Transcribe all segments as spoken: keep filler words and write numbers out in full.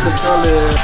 totale...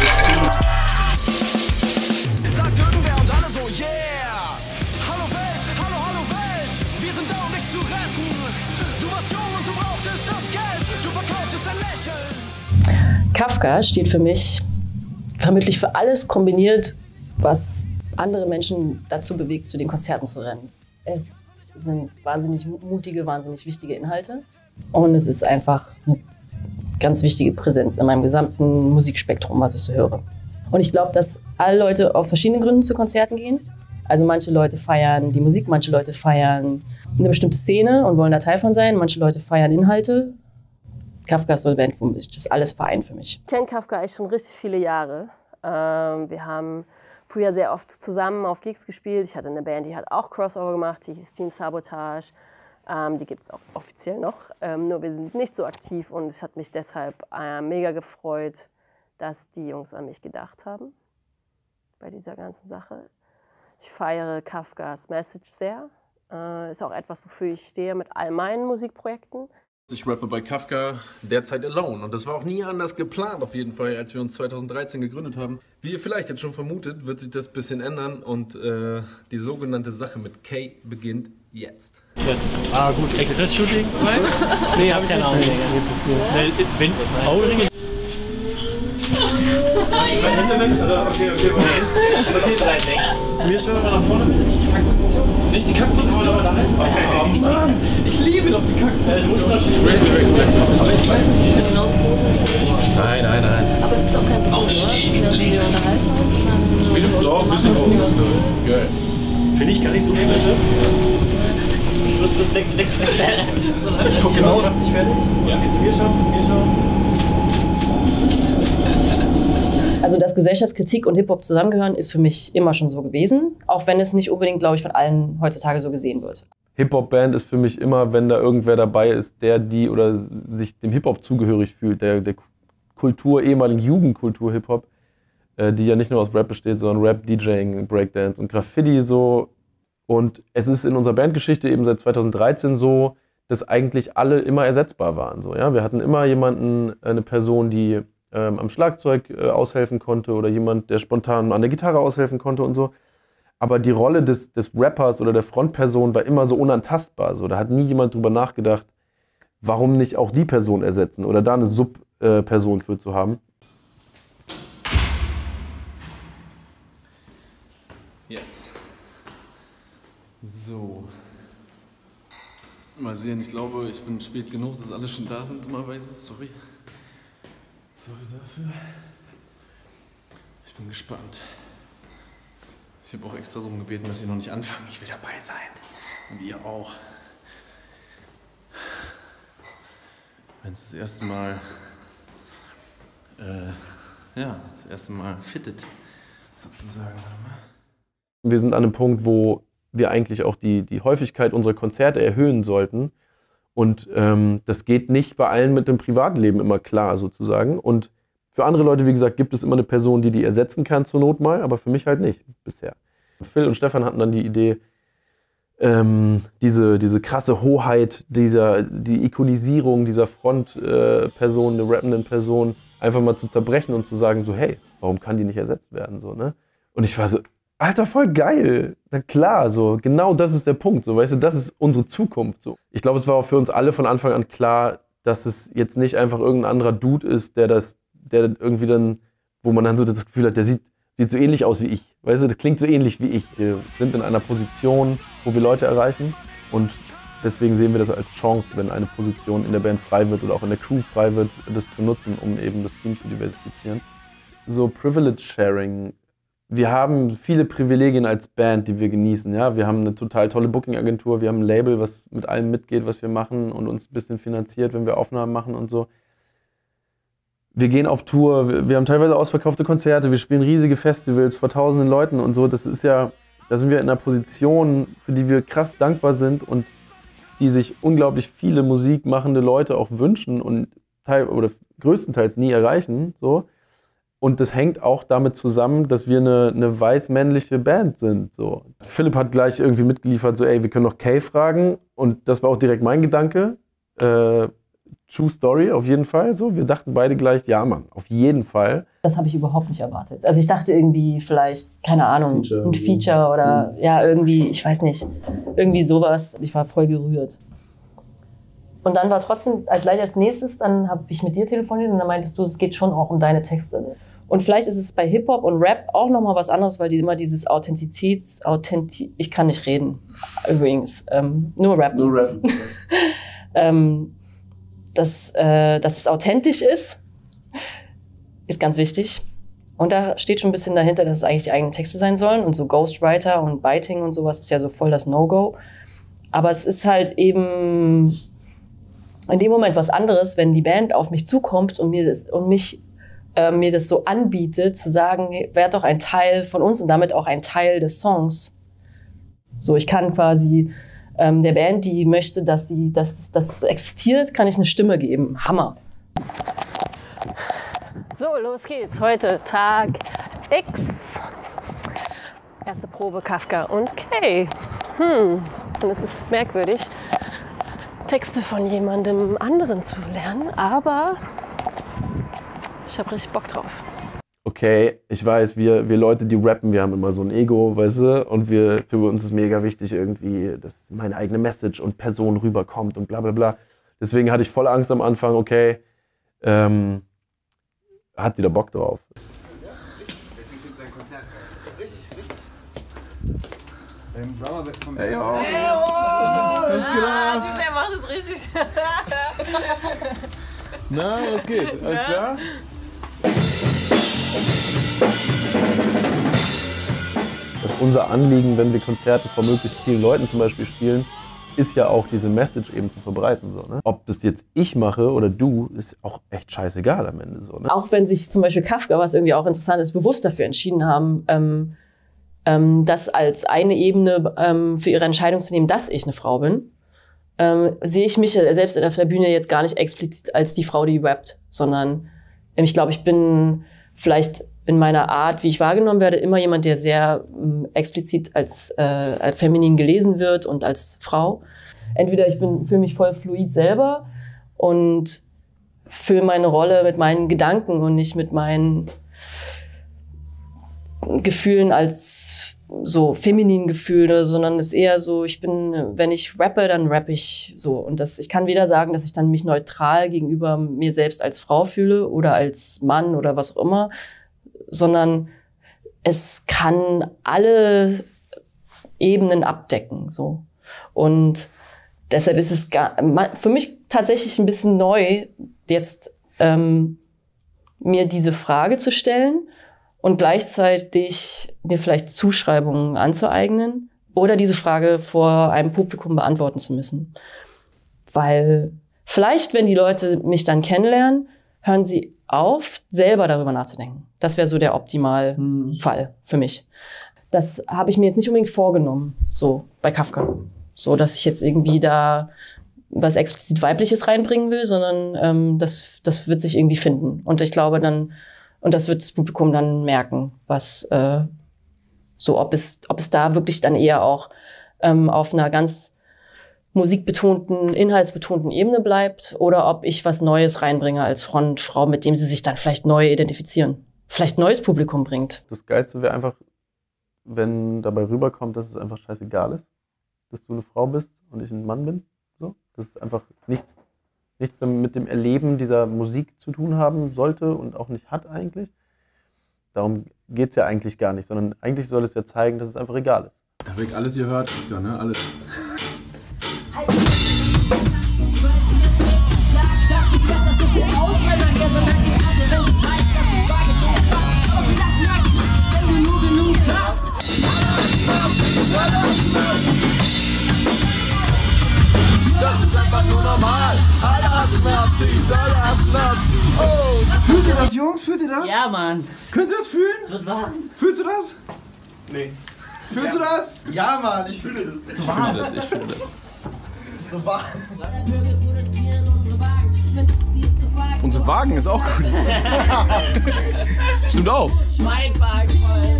Sagt irgendwer und alle so, yeah! Hallo Welt, hallo, hallo Welt! Wir sind da, um dich zu retten! Du warst jung und du brauchtest das Geld! Du verkauftest ein Lächeln! Kafka steht für mich vermutlich für alles kombiniert, was andere Menschen dazu bewegt, zu den Konzerten zu rennen. Es sind wahnsinnig mutige, wahnsinnig wichtige Inhalte und es ist einfach eine ganz wichtige Präsenz in meinem gesamten Musikspektrum, was ich so höre. Und ich glaube, dass alle Leute auf verschiedenen Gründen zu Konzerten gehen. Also manche Leute feiern die Musik, manche Leute feiern eine bestimmte Szene und wollen da Teil von sein, manche Leute feiern Inhalte. Kafka ist so eine Band, wo mich das alles vereint für mich. Ich kenne Kafka eigentlich schon richtig viele Jahre. Ähm, wir haben früher sehr oft zusammen auf Gigs gespielt. Ich hatte eine Band, die hat auch Crossover gemacht, die hieß Team Sabotage. Ähm, die gibt es auch offiziell noch, ähm, nur wir sind nicht so aktiv und es hat mich deshalb äh, mega gefreut, dass die Jungs an mich gedacht haben bei dieser ganzen Sache. Ich feiere Kafkas Message sehr. Äh, ist auch etwas, wofür ich stehe mit all meinen Musikprojekten. Ich rappe bei Kafka derzeit alone und das war auch nie anders geplant auf jeden Fall, als wir uns zweitausenddreizehn gegründet haben. Wie ihr vielleicht jetzt schon vermutet, wird sich das ein bisschen ändern und äh, die sogenannte Sache mit K beginnt jetzt. Das, ah gut, Express-Shooting? Nein? Nee, hab ich ja noch nicht. Wenn Augenringe... Mein Hände weg? Okay, okay, okay. Okay, zu mir schon mal nach vorne bitte, nicht die Kackposition. Nicht die Kackposition, aber da halten. Okay, oh Mann, ich liebe doch die Kackposition. Aber ich weiß nicht, ist ja genauso groß wie Nein, nein, nein. Aber es ist auch kein Pause, oder? Das wäre so, wir unterhalten uns. Wie du doch, ein bisschen hoch. Geil. Finde ich gar nicht so viel besser. Ich guck genau. zwanzig fertig? Ja. Okay, zu mir schauen, zu mir schauen. Also, dass Gesellschaftskritik und Hip-Hop zusammengehören, ist für mich immer schon so gewesen. Auch wenn es nicht unbedingt, glaube ich, von allen heutzutage so gesehen wird. Hip-Hop-Band ist für mich immer, wenn da irgendwer dabei ist, der die oder sich dem Hip-Hop zugehörig fühlt, der, der Kultur, ehemaligen Jugendkultur Hip-Hop, äh, die ja nicht nur aus Rap besteht, sondern Rap, DJing, Breakdance und Graffiti so. Und es ist in unserer Bandgeschichte eben seit zweitausenddreizehn so, dass eigentlich alle immer ersetzbar waren. So, ja? Wir hatten immer jemanden, eine Person, die ähm, am Schlagzeug äh, aushelfen konnte oder jemand, der spontan an der Gitarre aushelfen konnte und so. Aber die Rolle des, des Rappers oder der Frontperson war immer so unantastbar. So. Da hat nie jemand drüber nachgedacht, warum nicht auch die Person ersetzen oder da eine Subperson für zu haben. Yes. So. Mal sehen, ich glaube, ich bin spät genug, dass alle schon da sind. Dummerweise, sorry. Sorry dafür. Ich bin gespannt. Ich habe auch extra darum gebeten, dass ihr noch nicht anfangen. Ich will dabei sein. Und ihr auch. Wenn es das erste Mal, äh, ja, das erste Mal fittet, sozusagen. Wir sind an einem Punkt, wo wir eigentlich auch die, die Häufigkeit unserer Konzerte erhöhen sollten. Und ähm, das geht nicht bei allen mit dem Privatleben immer klar, sozusagen. Und für andere Leute, wie gesagt, gibt es immer eine Person, die die ersetzen kann zur Not mal, aber für mich halt nicht bisher. Phil und Stefan hatten dann die Idee, ähm, diese, diese krasse Hoheit, dieser, die Ikonisierung dieser Frontperson, äh, der rappenden Person, einfach mal zu zerbrechen und zu sagen so, hey, warum kann die nicht ersetzt werden? So, ne? Und ich war so, Alter, voll geil. Na klar, so, genau das ist der Punkt. So, weißt du, das ist unsere Zukunft. So. Ich glaube, es war auch für uns alle von Anfang an klar, dass es jetzt nicht einfach irgendein anderer Dude ist, der das, der irgendwie dann, wo man dann so das Gefühl hat, der sieht, sieht so ähnlich aus wie ich. Weißt du, das klingt so ähnlich wie ich. Wir sind in einer Position, wo wir Leute erreichen und deswegen sehen wir das als Chance, wenn eine Position in der Band frei wird oder auch in der Crew frei wird, das zu nutzen, um eben das Team zu diversifizieren. So Privilege Sharing. Wir haben viele Privilegien als Band, die wir genießen. Ja? Wir haben eine total tolle Booking-Agentur, wir haben ein Label, was mit allem mitgeht, was wir machen und uns ein bisschen finanziert, wenn wir Aufnahmen machen und so. Wir gehen auf Tour, wir, wir haben teilweise ausverkaufte Konzerte, wir spielen riesige Festivals vor tausenden Leuten und so. Das ist ja, da sind wir in einer Position, für die wir krass dankbar sind und die sich unglaublich viele musikmachende Leute auch wünschen und teil, oder größtenteils nie erreichen. So. Und das hängt auch damit zusammen, dass wir eine, eine weiß-männliche Band sind. So. Philipp hat gleich irgendwie mitgeliefert, so ey, wir können noch Kay fragen. Und das war auch direkt mein Gedanke. Äh, True Story, auf jeden Fall. So, wir dachten beide gleich, ja Mann, auf jeden Fall. Das habe ich überhaupt nicht erwartet. Also ich dachte irgendwie vielleicht, keine Ahnung, Feature. ein Feature oder ja irgendwie, ich weiß nicht, irgendwie sowas. Ich war voll gerührt. Und dann war trotzdem gleich als nächstes, dann habe ich mit dir telefoniert und dann meintest du, es geht schon auch um deine Texte. Und vielleicht ist es bei Hip-Hop und Rap auch nochmal was anderes, weil die immer dieses Authentizitäts... Authenti ich kann nicht reden, übrigens. Ähm, nur rappen. Nur rappen. ähm, dass, äh, dass es authentisch ist, ist ganz wichtig. Und da steht schon ein bisschen dahinter, dass es eigentlich die eigenen Texte sein sollen. Und so Ghostwriter und Biting und sowas ist ja so voll das No-Go. Aber es ist halt eben in dem Moment was anderes, wenn die Band auf mich zukommt und mir das, und mich Äh, mir das so anbietet, zu sagen, hey, werd doch ein Teil von uns und damit auch ein Teil des Songs. So, ich kann quasi ähm, der Band, die möchte, dass sie, dass, dass es existiert, kann ich eine Stimme geben. Hammer. So, los geht's. Heute Tag X. Erste Probe Kafka und Kay. Hm, und es ist merkwürdig, Texte von jemandem anderen zu lernen, aber ich habe richtig Bock drauf. Okay, ich weiß, wir, wir Leute, die rappen, wir haben immer so ein Ego, weißt du? Und wir, für uns ist mega wichtig irgendwie, dass meine eigene Message und Person rüberkommt und bla bla bla. Deswegen hatte ich voll Angst am Anfang, okay, ähm, hat sie da Bock drauf? Ja, richtig. Deswegen gibt es ein Konzert. Richtig, richtig. Ähm, Drummer wird vom... Hey, oh! Hey, oh! Was geht ab? Er macht es richtig. Na, was geht? Alles klar? Das ist unser Anliegen, wenn wir Konzerte vor möglichst vielen Leuten zum Beispiel spielen, ist ja auch diese Message eben zu verbreiten. So, ne? Ob das jetzt ich mache oder du, ist auch echt scheißegal am Ende. So, ne? Auch wenn sich zum Beispiel Kafka, was irgendwie auch interessant ist, bewusst dafür entschieden haben, ähm, ähm, das als eine Ebene ähm, für ihre Entscheidung zu nehmen, dass ich eine Frau bin. Ähm, sehe ich mich selbst auf der Bühne jetzt gar nicht explizit als die Frau, die rappt, sondern ähm, ich glaube, ich bin vielleicht in meiner Art, wie ich wahrgenommen werde, immer jemand, der sehr ähm, explizit als, äh, als feminin gelesen wird und als Frau. Entweder ich bin fühle mich voll fluid selber und fülle meine Rolle mit meinen Gedanken und nicht mit meinen Gefühlen als so femininen Gefühle, sondern es ist eher so, ich bin, wenn ich rappe, dann rappe ich so. Und das, ich kann weder sagen, dass ich dann mich neutral gegenüber mir selbst als Frau fühle oder als Mann oder was auch immer, sondern es kann alle Ebenen abdecken, so. Und deshalb ist es gar, für mich tatsächlich ein bisschen neu, jetzt ähm, mir diese Frage zu stellen und gleichzeitig mir vielleicht Zuschreibungen anzueignen oder diese Frage vor einem Publikum beantworten zu müssen. Weil vielleicht, wenn die Leute mich dann kennenlernen, hören sie auf, selber darüber nachzudenken. Das wäre so der Optimalfall hm. für mich. Das habe ich mir jetzt nicht unbedingt vorgenommen, so bei Kafka. So, dass ich jetzt irgendwie da was explizit Weibliches reinbringen will, sondern ähm, das, das wird sich irgendwie finden. Und ich glaube dann, und das wird das Publikum dann merken, was äh, so, ob es, ob es da wirklich dann eher auch ähm, auf einer ganz musikbetonten, inhaltsbetonten Ebene bleibt oder ob ich was Neues reinbringe als Frontfrau, mit dem sie sich dann vielleicht neu identifizieren. Vielleicht neues Publikum bringt. Das Geilste wäre einfach, wenn dabei rüberkommt, dass es einfach scheißegal ist, dass du eine Frau bist und ich ein Mann bin. So. Dass es einfach nichts, nichts mit dem Erleben dieser Musik zu tun haben sollte und auch nicht hat eigentlich. Darum geht es ja eigentlich gar nicht, sondern eigentlich soll es ja zeigen, dass es einfach egal ist. Da habe ich alles gehört, ja, ne? Alles. Das ist einfach nur normal. Alles Nazis, alles Nazis. Oh. Fühlt ihr das, Jungs? Fühlt ihr das? Ja, Mann. Könnt ihr das fühlen? Wird warm. Fühlst du das? Nee. Fühlst ja. du das? Ja, Mann, ich fühle das. Ich fühle das, ich fühle das. So warm. Unsere Wagen ist auch gut. Stimmt auch. Mein Wagen voll.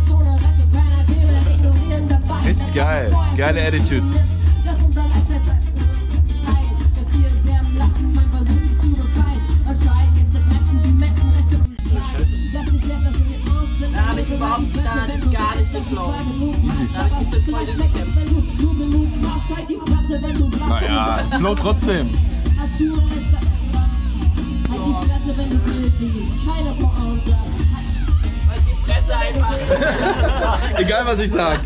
Richtig geil. Geile Attitude. Lass uns am Essen. Nein, das hier ist Wärmen lassen, mein Versuch. Flow trotzdem. Hast du recht. Halt die Fresse, wenn du bist. Keine Pointe. Halt die Fresse einfach. Egal, was ich sag.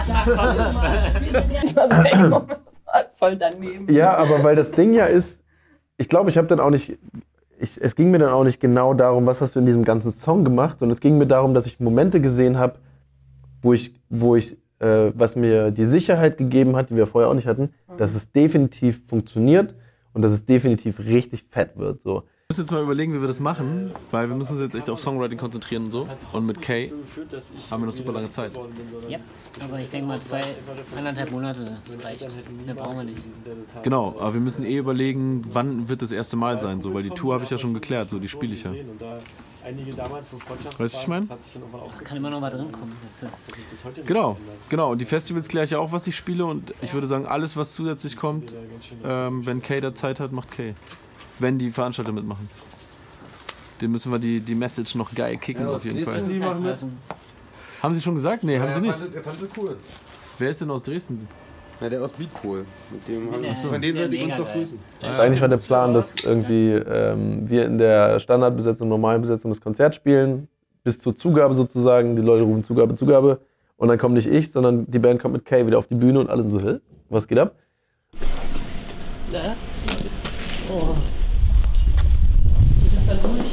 Ich war so voll daneben. Ja, aber weil das Ding ja ist, ich glaube, ich habe dann auch nicht, ich, es ging mir dann auch nicht genau darum, was hast du in diesem ganzen Song gemacht, sondern es ging mir darum, dass ich Momente gesehen habe, wo ich, wo ich, äh, was mir die Sicherheit gegeben hat, die wir vorher auch nicht hatten, mhm. dass es definitiv funktioniert und dass es definitiv richtig fett wird. So. Wir müssen jetzt mal überlegen, wie wir das machen, weil wir müssen uns jetzt echt auf Songwriting konzentrieren und so. Und mit Kay haben wir noch super lange Zeit. Ja, aber ich denke mal zwei, eineinhalb Monate, das reicht. Mehr brauchen wir nicht. Genau, aber wir müssen eh überlegen, wann wird das erste Mal sein, so, weil die Tour habe ich ja schon geklärt, so die spiele ich ja. Weißt du, was ich meine? Kann immer noch mal drin kommen. Das ist genau, genau. Und die Festivals kläre ich ja auch, was ich spiele. Und ich würde sagen, alles, was zusätzlich kommt, ähm, wenn Kay da Zeit hat, macht Kay. Wenn die Veranstalter mitmachen. Den müssen wir die, die Message noch geil kicken, ja, auf jeden Fall. Die machen mit. Haben sie schon gesagt? Nee, haben ja, sie nicht. Er fand das cool. Wer ist denn aus Dresden? Ja, der aus Beatpool. Mit dem haben, ja, von denen soll die uns doch grüßen. Ja. Eigentlich war der Plan, dass irgendwie ähm, wir in der Standardbesetzung, normalen Besetzung das Konzert spielen, bis zur Zugabe sozusagen. Die Leute rufen Zugabe, Zugabe. Und dann kommt nicht ich, sondern die Band kommt mit Kay wieder auf die Bühne und alle so, hä? Was geht ab? Ja. Oh. Das ist dann durch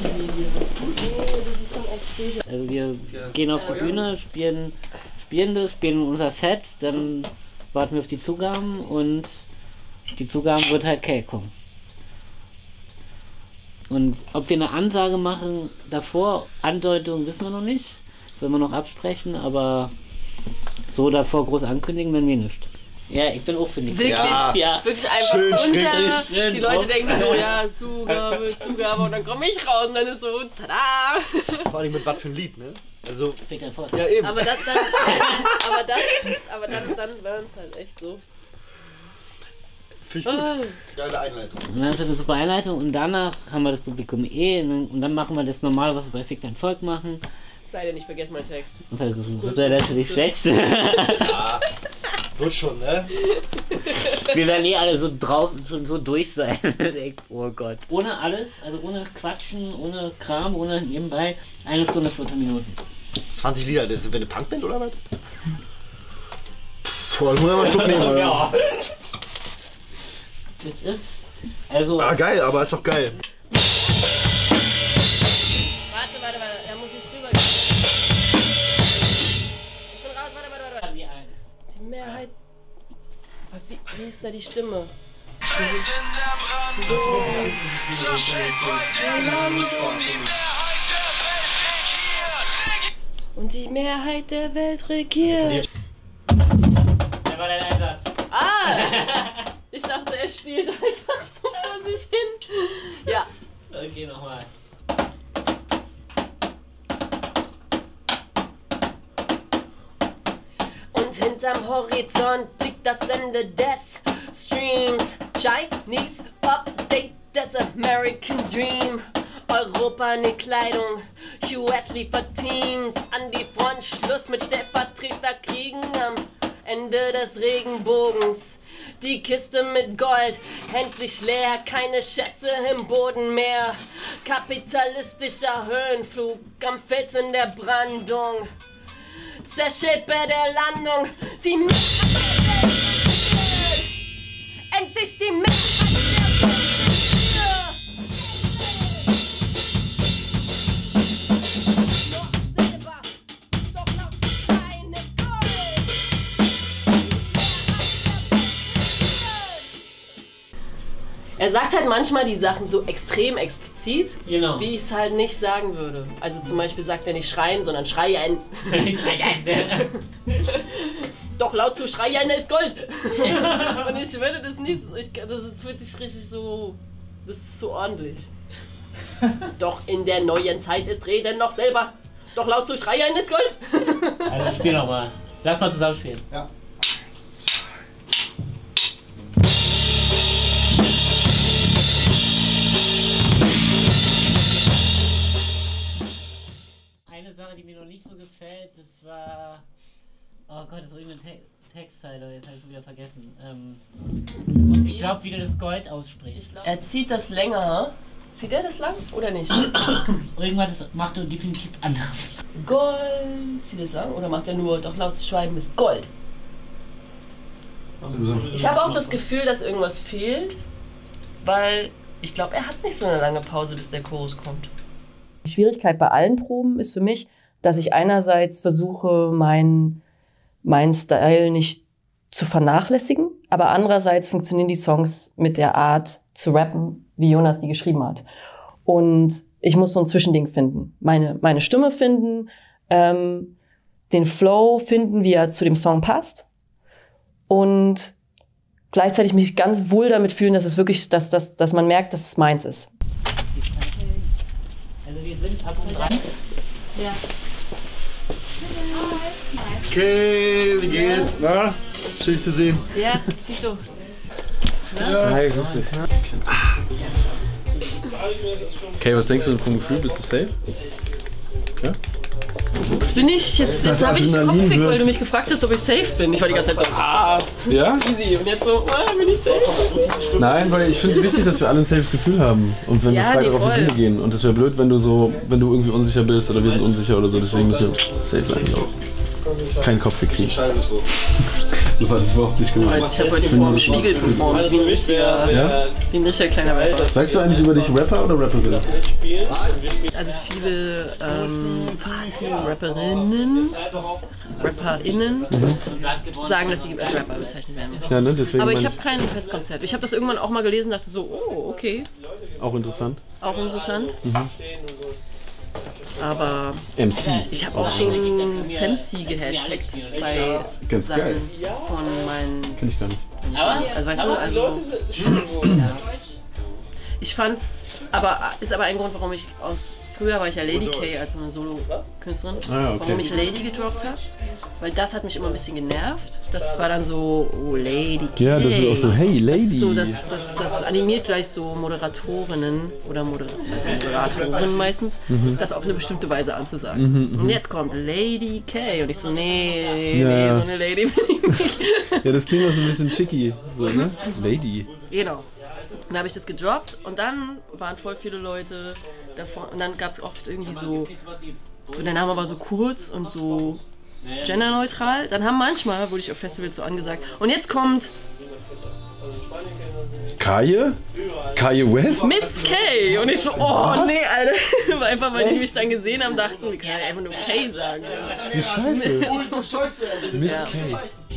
hier. Also wir gehen auf die Bühne, spielen, spielen das, spielen unser Set, dann warten wir auf die Zugaben und die Zugaben wird halt Kay kommen. Und ob wir eine Ansage machen davor, Andeutung wissen wir noch nicht, das wollen wir noch absprechen, aber so davor groß ankündigen werden wir nicht. Ja, ich bin auch für die. Wirklich, ja. ja. Wirklich einfach Schön unter. schön Die Leute drauf. denken so, ja, Zugabe, Zugabe und dann komme ich raus und dann ist so, tada! Vor allem mit was für ein Lied, ne? Also, Peter Voss. ja eben. Aber, das, dann, aber, das, aber dann, dann wäre es halt echt so. Finde ich gut. Geile Einleitung. Und dann ist das eine super Einleitung und danach haben wir das Publikum eh und dann, und dann machen wir das Normale, was wir bei Fick dein Volk machen. Sei denn, ich vergesse meinen Text. Und das wäre natürlich schlecht. Ja, wird schon, ne? Wir werden eh alle so drauf, so, so durch sein. Oh Gott. Ohne alles, also ohne Quatschen, ohne Kram, ohne nebenbei, eine Stunde, vierzehn Minuten. zwanzig Lieder, das ist eine Punkband oder was? Boah, das muss ich mal einen Schluck nehmen, oder? Ja. Das ist, also... Ah, geil, aber ist doch geil. Warte, warte, warte, da muss ich rübergehen. Ich bin raus, warte, warte, warte. Die Mehrheit. Aber wie, wie ist da die Stimme? Und die Mehrheit der Welt regiert. Der war dein Einsatz. Ah! Ich dachte, er spielt einfach so vor sich hin. Ja. Okay, nochmal. Und hinterm Horizont liegt das Ende des Streams. Chinese Update des American Dream. Europa in die Kleidung, U S liefert Teams an die Front. Schluss mit Stellvertreterkriegen am Ende des Regenbogens. Die Kiste mit Gold, endlich leer, keine Schätze im Boden mehr. Kapitalistischer Höhenflug am Felsen der Brandung. Zerschellt bei der Landung, die Mehrheit der Welt. Endlich die Mehrheit der Welt. Er sagt halt manchmal die Sachen so extrem explizit, Genau. wie ich es halt nicht sagen würde. Also zum Beispiel sagt er nicht schreien, sondern schreien. Doch laut zu schreien ist Gold. Und ich würde das nicht, ich, das ist, fühlt sich richtig so, das ist so ordentlich. Doch in der neuen Zeit ist Reden noch selber. Doch laut zu schreien ist Gold. Also spiel nochmal. Lass mal zusammen spielen. Ja. Eine Sache, die mir noch nicht so gefällt, das war... Oh Gott, das ist irgendein Te Textzeile, jetzt habe ich wieder vergessen. Ähm, ich glaube, wie du das Gold aussprichst. Er zieht das länger. Zieht er das lang oder nicht? Irgendwas macht er definitiv anders. Gold. Zieht er das lang oder macht er nur, doch laut zu schreiben ist Gold? Also, Ich habe auch das Gefühl, dass irgendwas fehlt, weil ich glaube, er hat nicht so eine lange Pause, bis der Chorus kommt. Die Schwierigkeit bei allen Proben ist für mich, dass ich einerseits versuche, meinen meinen Style nicht zu vernachlässigen, aber andererseits funktionieren die Songs mit der Art zu rappen, wie Jonas sie geschrieben hat. Und ich muss so ein Zwischending finden. Meine, meine Stimme finden, ähm, den Flow finden, wie er zu dem Song passt. Und gleichzeitig mich ganz wohl damit fühlen, dass es wirklich, dass, dass, dass man merkt, dass es meins ist. Also wir sind ab und dran. Ja. Okay, wie geht's? Na? Schön dich zu sehen. Ja, siehst du. Hi, grüß dich. Okay, was denkst du vom Gefühl? Bist du safe? Ja? Jetzt bin ich, jetzt, jetzt habe ich Kopfweg, weil du mich gefragt hast, ob ich safe bin. Ich war die ganze Zeit so, ah, Ja? easy. Und jetzt so, ah, bin ich safe? Nein, weil ich finde es wichtig, dass wir alle ein safes Gefühl haben. Und wenn Ja, wir Freitag nee, auf die voll. Bühne gehen. Und das wäre blöd, wenn du so, wenn du irgendwie unsicher bist oder wir sind unsicher oder so. Deswegen müssen wir safe sein, glaube ich. Keinen Kopf kriegen. So war das überhaupt nicht gemeint. Ich habe heute vor dem Spiegel performt, wie ein richtiger, Ja? wie ein richtiger kleiner Rapper. Sagst du eigentlich über dich Rapper oder Rapperin? Also viele ähm, Rapperinnen, RapperInnen Mhm. sagen, dass sie als Rapper bezeichnet werden. Ja, ne? Deswegen Aber ich meine habe kein Festkonzept. Ich habe das irgendwann auch mal gelesen und dachte so, oh, okay, Auch interessant. auch interessant. Mhm. Aber M C. ich habe auch schon Femc gehashtagt bei Ganz Sachen geil. von meinen... Kenn ich gar nicht. Also weißt du, also... Ja. Ich fand's, aber ist aber ein Grund, warum ich aus... Früher war ich ja Lady K als eine Solo-Künstlerin, Ah, ja, okay. warum ich Lady gedroppt habe, weil das hat mich immer ein bisschen genervt. Das war dann so, oh Lady K. Ja, das ist auch so, hey, Lady. Das, ist so, das, das, das animiert gleich so Moderatorinnen oder Moder also Moderatorinnen meistens, Mhm. das auf eine bestimmte Weise anzusagen. Mhm, mhm. Und jetzt kommt Lady K und ich so, nee, Ja. nee, so eine Lady bin ich nicht. Ja, das klingt auch so ein bisschen chicky. So, ne? Lady. Genau. Dann habe ich das gedroppt und dann waren voll viele Leute davon und dann gab es oft irgendwie so, so, der Name war so kurz und so genderneutral. Dann haben manchmal, wurde ich auf Festivals so angesagt, und jetzt kommt Kaye? Kaye West? Miss K. Und ich so, oh Was? nee, Alter. Einfach weil die mich dann gesehen haben, dachten, wir können ja einfach nur K sagen. Wie scheiße. So. Miss Ja. K.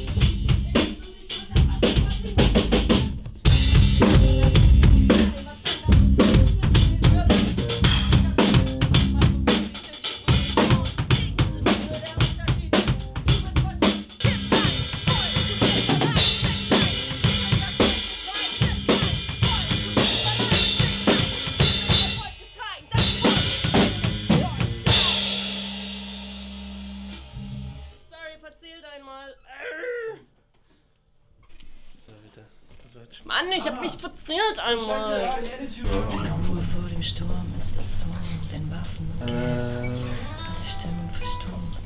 Sorry, verzählt einmal. Mann, ich hab mich verzählt einmal. Ruhe vor dem Sturm ist erzwungen, denn Waffen und Geld, alle Stimmen verstummt.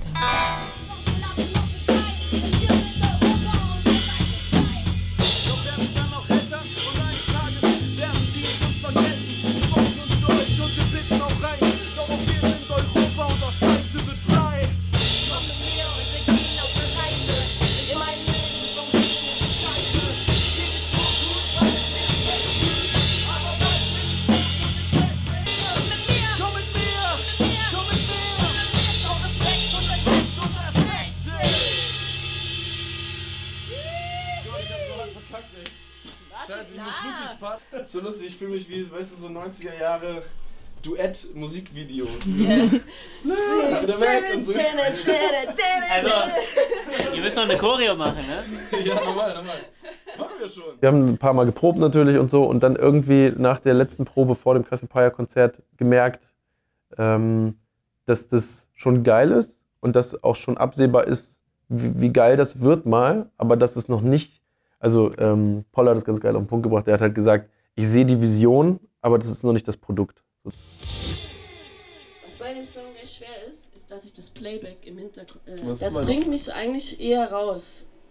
Scheiße, ich muss wirklich Part. So lustig, ich fühle mich wie, weißt du, so neunziger Jahre Duett-Musikvideos. Ja. Wieder weg und so. Also, ihr müsst noch eine Choreo machen, ne? Ja, normal, normal. Machen wir schon. Wir haben ein paar Mal geprobt natürlich und so und dann irgendwie nach der letzten Probe vor dem Cassiopeia-Konzert gemerkt, ähm, dass das schon geil ist und dass auch schon absehbar ist, wie, wie geil das wird mal, aber dass es noch nicht, also ähm, Paul hat das ganz geil auf den Punkt gebracht, er hat halt gesagt, ich sehe die Vision, aber das ist noch nicht das Produkt. So. Was bei dem Song echt schwer ist, ist, dass ich das Playback im Hintergrund. Äh, Was das meinst bringt mich eigentlich eher raus.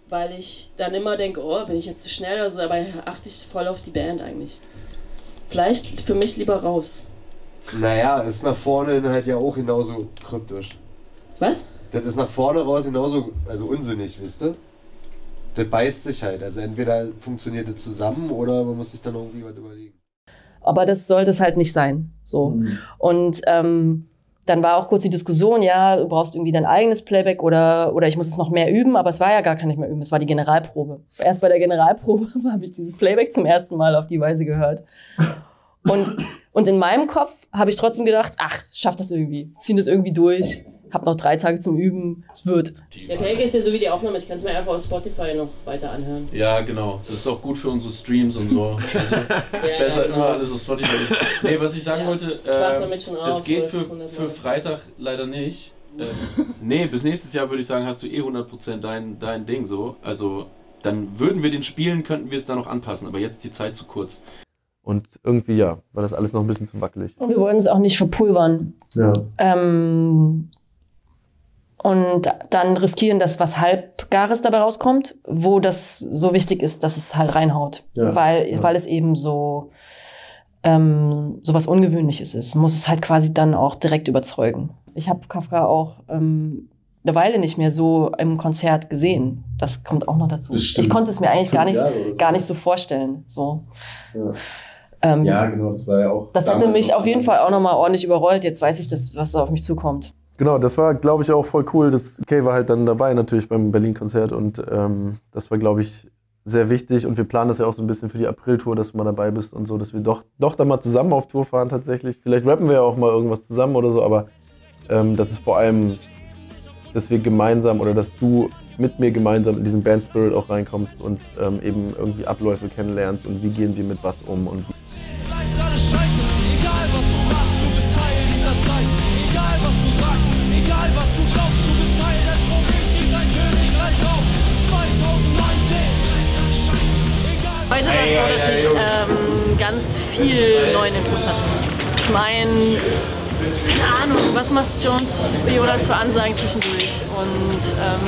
weil ich dann immer denke, oh, bin ich jetzt zu schnell oder so, dabei achte ich voll auf die Band eigentlich. Vielleicht für mich lieber raus. Naja, ist nach vorne hin halt ja auch genauso kryptisch. Was? Das ist nach vorne raus genauso, also unsinnig, wisst ihr? Das beißt sich halt. Also entweder funktioniert das zusammen oder man muss sich dann irgendwie was überlegen. Aber das sollte es halt nicht sein. So. Mhm. Und ähm, dann war auch kurz die Diskussion, ja, du brauchst irgendwie dein eigenes Playback oder, oder ich muss es noch mehr üben, aber es war ja gar kein nicht mehr üben, es war die Generalprobe. Erst bei der Generalprobe habe ich dieses Playback zum ersten Mal auf die Weise gehört. Und, und in meinem Kopf habe ich trotzdem gedacht, ach, schaff das irgendwie, zieh das irgendwie durch. Hab noch drei Tage zum Üben, es wird. Der Playback ist ja so wie die Aufnahme, ich kann es mir einfach auf Spotify noch weiter anhören. Ja, genau. Das ist auch gut für unsere Streams und so. Also ja, besser ja, genau. Immer alles auf Spotify. Nee, was ich sagen ja. wollte, äh, damit schon das auf, geht für, für Freitag leider nicht. Äh, nee, bis nächstes Jahr würde ich sagen, hast du eh hundert Prozent dein, dein Ding so. Also dann würden wir den spielen, könnten wir es dann noch anpassen, aber jetzt ist die Zeit zu kurz. Und irgendwie ja, war das alles noch ein bisschen zu wackelig. Und wir wollten es auch nicht verpulvern. Ja. Ähm, Und dann riskieren, dass was Halbgares dabei rauskommt, wo das so wichtig ist, dass es halt reinhaut. Ja, weil, ja. weil es eben so, ähm, so was Ungewöhnliches ist. Muss es halt quasi dann auch direkt überzeugen. Ich habe Kafka auch ähm, eine Weile nicht mehr so im Konzert gesehen. Das kommt auch noch dazu. Ich konnte es mir eigentlich gar nicht, gar nicht so vorstellen. So. Ja. Ähm, ja, genau, das war ja auch. Das hätte mich auf jeden Fall auch nochmal ordentlich überrollt. Jetzt weiß ich, dass, was da auf mich zukommt. Genau, das war, glaube ich, auch voll cool. Das Kay war halt dann dabei natürlich beim Berlin-Konzert und ähm, das war, glaube ich, sehr wichtig und wir planen das ja auch so ein bisschen für die April-Tour, dass du mal dabei bist und so, dass wir doch, doch dann mal zusammen auf Tour fahren tatsächlich. Vielleicht rappen wir ja auch mal irgendwas zusammen oder so, aber ähm, das ist vor allem, dass wir gemeinsam oder dass du mit mir gemeinsam in diesen Band-Spirit auch reinkommst und ähm, eben irgendwie Abläufe kennenlernst und wie gehen wir mit was um und wie. Egal was du glaubst, du bist Teil des Problems, gib dein Königreich auf. zwanzig neunzehn. Heute war es so, dass ich ähm, ganz viel neuen Input hatte. Zum einen, keine Ahnung, was macht Jones Violas für Ansagen zwischendurch und ähm,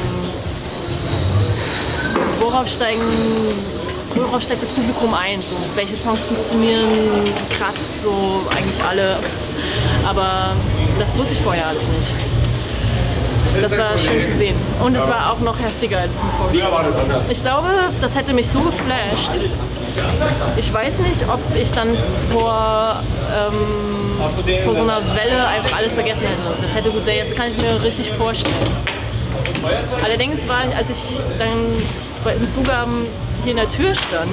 worauf steigen, worauf steigt das Publikum ein? So, welche Songs funktionieren krass, so eigentlich alle. Aber das wusste ich vorher alles nicht. Das war schön zu sehen. Und es war auch noch heftiger, als es mir vorgestellt habe. Ich glaube, das hätte mich so geflasht. Ich weiß nicht, ob ich dann vor, ähm, vor so einer Welle einfach alles vergessen hätte. Das hätte gut sein. Jetzt kann ich mir richtig vorstellen. Allerdings war ich, als ich dann bei den Zugaben hier in der Tür stand,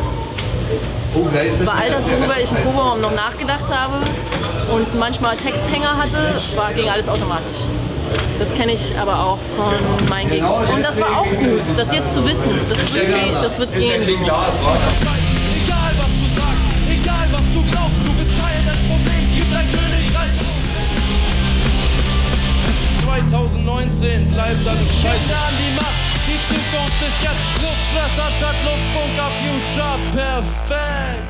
war all das, worüber ich im Proberaum noch nachgedacht habe und manchmal Texthänger hatte, war, ging alles automatisch. Das kenne ich aber auch von meinen Gigs. Und das war auch gut, das jetzt zu wissen. Das wird, das wird gehen. Egal was du sagst, egal was du glaubst, du bist Teil des Problems, gib dein Königreich. zwanzig neunzehn, bleibt dann Scheiße an die Macht. Die Zukunft ist jetzt Luftschwester statt Luftbunker, Future perfekt.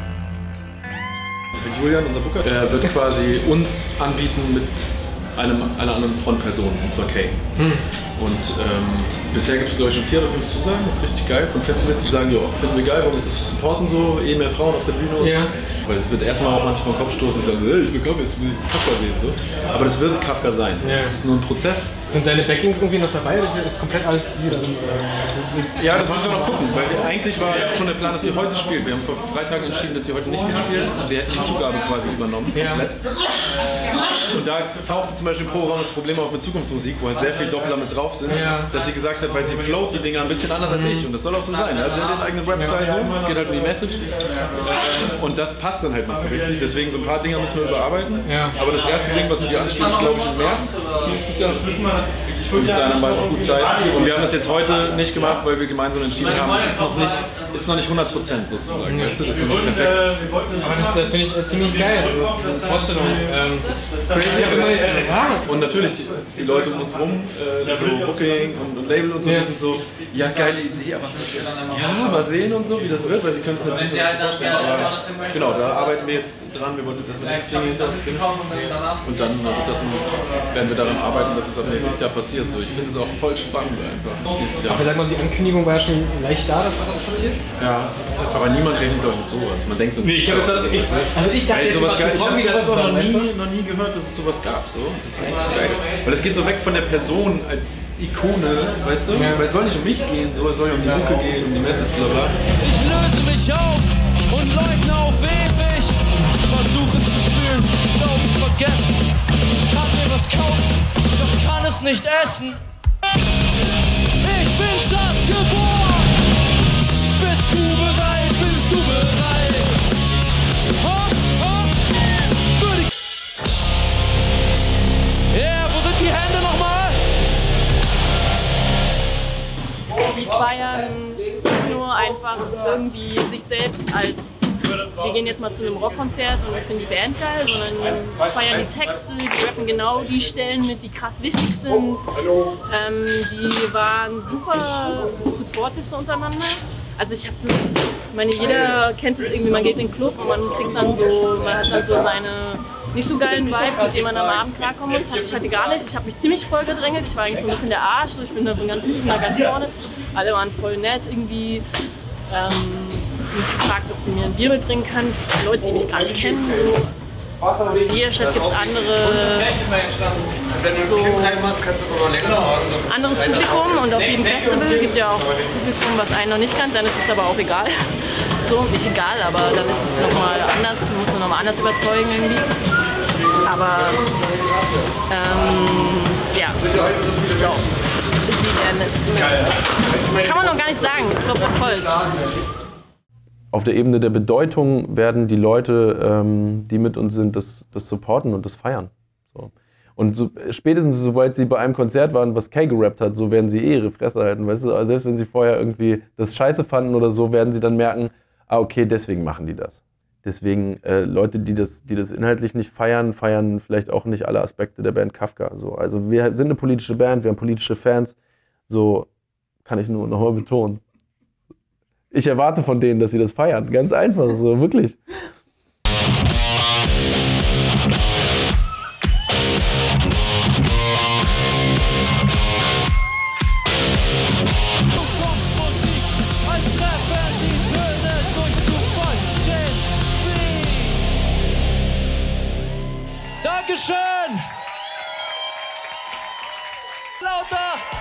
Julian, unser Booker, er wird quasi uns anbieten mit einem, einer anderen Frontperson, und zwar Kay. Hm. Und ähm, bisher gibt es, glaube ich, schon vier oder fünf Zusagen, das ist richtig geil. Von Festivals, die sagen, ja, finden wir geil, warum ist das supporten so, eh mehr Frauen auf der Bühne und ja. so. Weil es wird erstmal auch manche vom Kopf stoßen und sagen, hey, ich will Kafka, ich will Kafka sehen. So. Aber das wird Kafka sein. So. Ja. Das ist nur ein Prozess. Sind deine Backings irgendwie noch dabei oder ist komplett alles hier? Ja, das müssen wir noch gucken, weil wir, eigentlich war schon der Plan, dass sie heute spielt. Wir haben vor Freitag entschieden, dass sie heute nicht mitspielt. Sie hätte die Zugabe quasi übernommen, komplett. Ja. Und da tauchte zum Beispiel im Proberaum das Problem auf mit Zukunftsmusik, wo halt sehr viele Doppler mit drauf sind, ja. dass sie gesagt hat, weil sie float die Dinger ein bisschen anders als ich. Und das soll auch so sein. Ja? Sie hat den eigenen Rap-Style so, es geht halt um die Message. Und das passt dann halt nicht so richtig. Deswegen so ein paar Dinger müssen wir überarbeiten. Ja. Aber das erste Ding, was mit ihr ansteht, ist glaube ich im März nächstes Jahr. Und bis dahin haben wir auch gut Zeit. Und wir haben das jetzt heute nicht gemacht, weil wir gemeinsam entschieden haben, es ist noch nicht, ist noch nicht hundert Prozent sozusagen. Weißt du? Das ist noch nicht perfekt. Aber das finde ich ziemlich geil, also diese Vorstellung. Ähm, ist crazy, aber immer, ja. Und Und natürlich, die, die Leute um uns rum, äh, so Booking und, und Label und so, die sind so, ja, geile Idee, aber ja, mal sehen und so, wie das wird, weil sie können es natürlich nicht so vorstellen. Aber genau, da arbeiten wir jetzt dran, wir wollen jetzt erstmal dieses Ding hinter uns bringen. Und dann wird das, werden wir daran arbeiten, dass es ab nächstes Jahr passiert. So, ich finde es auch voll spannend einfach. Aber sag mal, die Ankündigung war ja schon leicht da, dass da was passiert? Ja, aber niemand rechnet doch mit sowas. Man denkt so, nee, ich, hab jetzt, ich, also ich dachte, jetzt sowas geil. Ich habe sowas auch noch nie, noch nie gehört, dass es sowas gab. So. Das ist eigentlich geil. Weil es geht so weg von der Person als Ikone, weißt du? Ja. Weil es soll nicht um mich gehen, so, es soll ja um die Mucke gehen, um die Message, bla bla. Ich löse mich auf und leugne auf ewig. Versuche zu fühlen, glauben, vergessen. Ich kann mir was kaufen, doch kann es nicht essen. Ich bin satt geboren. Bist du bereit, bist du bereit? Hopp, hopp, für die... Yeah, wo sind die Hände nochmal? Die feiern nicht nur einfach irgendwie sich selbst als, wir gehen jetzt mal zu einem Rockkonzert und finden die Band geil, sondern die feiern die Texte, die rappen genau die Stellen mit, die krass wichtig sind. Ähm, die waren super supportive so untereinander. Also ich habe das, ich meine, jeder kennt es irgendwie, man geht in den Club und man kriegt dann so, man hat dann so seine nicht so geilen Vibes, mit denen man am Abend klarkommen muss. Hatte ich heute gar nicht. Ich habe mich ziemlich voll gedrängelt. Ich war eigentlich so ein bisschen der Arsch. So. Ich bin da von ganz hinten nach ganz vorne. Alle waren voll nett irgendwie. Ähm, mich gefragt, ob sie mir ein Bier mitbringen können. Leute, die mich gar nicht kennen. So. In Bierstadt gibt es andere, so anderes Publikum und auf jedem Festival gibt ja auch Publikum, was einen noch nicht kennt, dann ist es aber auch egal. So, nicht egal, aber dann ist es nochmal anders, muss man nochmal anders überzeugen irgendwie. Aber ähm, ja, ich glaube, sie werden es. Kann man noch gar nicht sagen, ich glaube auf Holz. Auf der Ebene der Bedeutung werden die Leute, ähm, die mit uns sind, das, das supporten und das feiern. So. Und so, spätestens sobald sie bei einem Konzert waren, was Kay gerappt hat, so werden sie eh ihre Fresse halten. Weißt du? Also selbst wenn sie vorher irgendwie das scheiße fanden oder so, werden sie dann merken, ah okay, deswegen machen die das. Deswegen äh, Leute, die das, die das inhaltlich nicht feiern, feiern vielleicht auch nicht alle Aspekte der Band Kafka. So. Also wir sind eine politische Band, wir haben politische Fans. So kann ich nur nochmal betonen. Ich erwarte von denen, dass sie das feiern. Ganz einfach, so wirklich. Dankeschön! Lauter!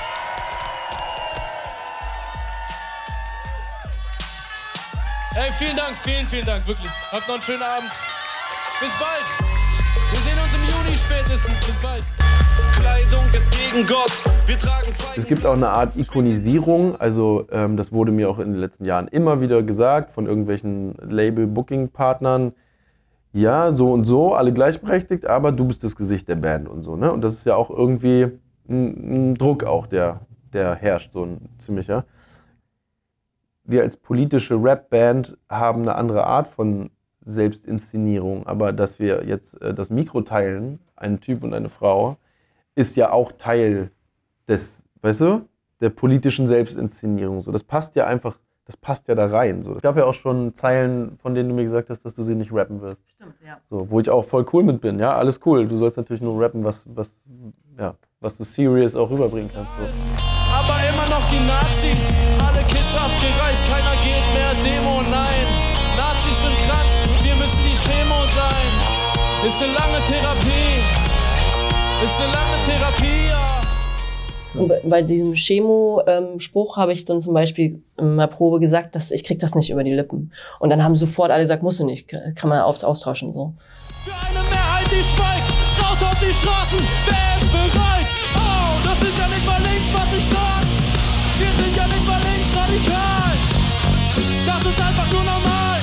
Hey, vielen Dank, vielen, vielen Dank, wirklich. Habt noch einen schönen Abend. Bis bald. Wir sehen uns im Juni spätestens. Bis bald. Kleidung ist gegen Gott. Wir tragen Feigen. Es gibt auch eine Art Ikonisierung. Also ähm, das wurde mir auch in den letzten Jahren immer wieder gesagt von irgendwelchen Label-Booking-Partnern. Ja, so und so, alle gleichberechtigt, aber du bist das Gesicht der Band und so. Ne? Und das ist ja auch irgendwie ein, ein Druck auch, der, der herrscht, so ein ziemlicher. Wir als politische Rap-Band haben eine andere Art von Selbstinszenierung, aber dass wir jetzt äh, das Mikro teilen, ein Typ und eine Frau, ist ja auch Teil des, weißt du, der politischen Selbstinszenierung. So, das passt ja einfach, das passt ja da rein. So. Es gab ja auch schon Zeilen, von denen du mir gesagt hast, dass du sie nicht rappen wirst. Stimmt, ja. So, wo ich auch voll cool mit bin, ja, alles cool. Du sollst natürlich nur rappen, was, was, ja, was du serious auch rüberbringen kannst. So. Aber immer noch die Nazis, alle Kids abgereist, keiner geht mehr Demo, nein. Nazis sind krank, wir müssen die Chemo sein. Ist eine lange Therapie, ist eine lange Therapie, ja. Und bei diesem Chemo-Spruch habe ich dann zum Beispiel in der Probe gesagt, dass ich krieg das nicht über die Lippen. Und dann haben sofort alle gesagt, musst du nicht, kann man austauschen. So. Für eine Mehrheit, die schweigt, raus auf die Straßen, wer ist bereit? Oh, das ist ja nicht mal links, was ich sag. Wir sind ja nicht mal links radikal. Das ist einfach nur normal.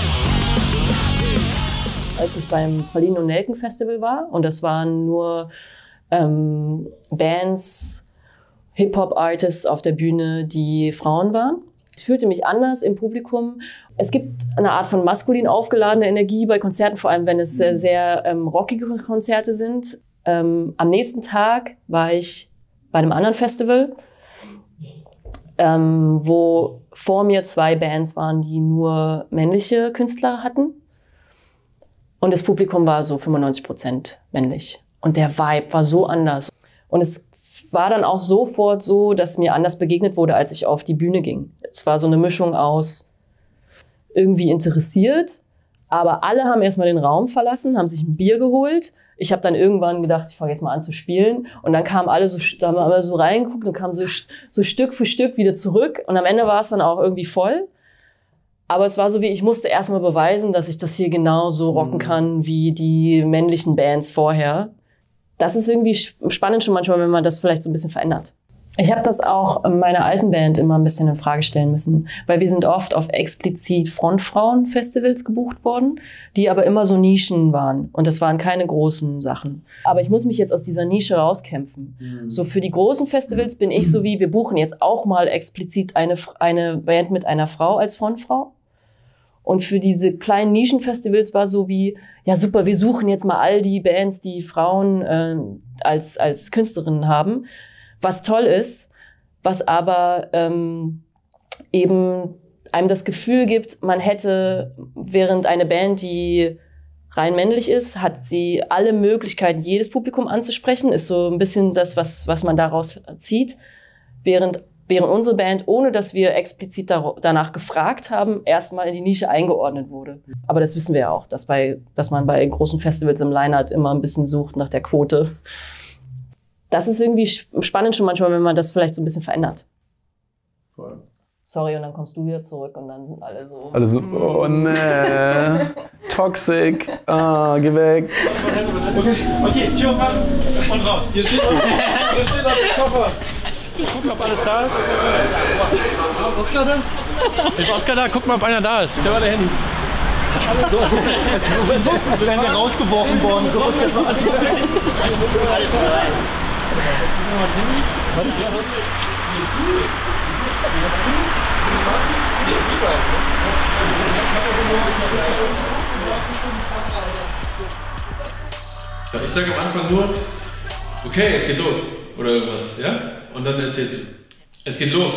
Als ich beim Pralinen und Nelken Festival war, und das waren nur ähm, Bands, Hip-Hop-Artists auf der Bühne, die Frauen waren. Ich fühlte mich anders im Publikum. Es gibt eine Art von maskulin aufgeladene Energie bei Konzerten, vor allem wenn es sehr, sehr ähm, rockige Konzerte sind. Ähm, am nächsten Tag war ich bei einem anderen Festival, ähm, wo vor mir zwei Bands waren, die nur männliche Künstler hatten. Und das Publikum war so fünfundneunzig Prozent männlich. Und der Vibe war so anders. Und es war dann auch sofort so, dass mir anders begegnet wurde, als ich auf die Bühne ging. Es war so eine Mischung aus irgendwie interessiert, aber alle haben erstmal den Raum verlassen, haben sich ein Bier geholt. Ich habe dann irgendwann gedacht, ich fange jetzt mal an zu spielen. Und dann kamen alle so, da haben alle so reingeguckt und kamen so, so Stück für Stück wieder zurück. Und am Ende war es dann auch irgendwie voll. Aber es war so wie, ich musste erstmal beweisen, dass ich das hier genauso rocken kann wie die männlichen Bands vorher. Das ist irgendwie spannend schon manchmal, wenn man das vielleicht so ein bisschen verändert. Ich habe das auch in meiner alten Band immer ein bisschen in Frage stellen müssen, weil wir sind oft auf explizit Frontfrauen-Festivals gebucht worden, die aber immer so Nischen waren und das waren keine großen Sachen. Aber ich muss mich jetzt aus dieser Nische rauskämpfen. Mhm. So für die großen Festivals bin ich so wie, wir buchen jetzt auch mal explizit eine, eine Band mit einer Frau als Frontfrau. Und für diese kleinen Nischenfestivals war so wie, ja super, wir suchen jetzt mal all die Bands, die Frauen äh, als, als Künstlerinnen haben. Was toll ist, was aber ähm, eben einem das Gefühl gibt, man hätte, während eine Band, die rein männlich ist, hat sie alle Möglichkeiten, jedes Publikum anzusprechen, ist so ein bisschen das, was, was man daraus zieht, während, während unsere Band, ohne dass wir explizit da, danach gefragt haben, erstmal in die Nische eingeordnet wurde. Aber das wissen wir ja auch, dass, bei, dass man bei großen Festivals im Line-Up immer ein bisschen sucht nach der Quote. Das ist irgendwie spannend schon manchmal, wenn man das vielleicht so ein bisschen verändert. Voll. Sorry, und dann kommst du wieder zurück und dann sind alle so... Alle so, oh nee, toxic, ah, geh weg. Okay, okay, Tür auf und raus. Hier steht was, hier steht was im Koffer. Ich guck, ob alles da ist. Oskar da? Ist Oskar da? Guck mal, ob einer da ist. Ich habe alle Handy. So, als, als, als, als wären wir rausgeworfen worden. So ist ja alles. Ich sage am Anfang nur, okay, es geht los. Oder irgendwas, ja? Und dann erzählst du. Es geht los.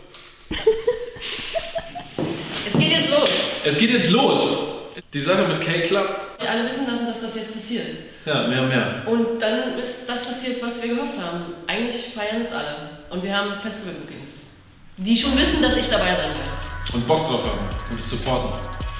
Es geht jetzt los. Es geht jetzt los. Die Sache mit Kay klappt. Alle wissen lassen, dass das jetzt passiert. Ja, mehr und mehr. Und dann ist das passiert, was wir gehofft haben. Eigentlich feiern es alle. Und wir haben Festival-Bookings, die schon wissen, dass ich dabei sein werde. Und Bock drauf haben und supporten.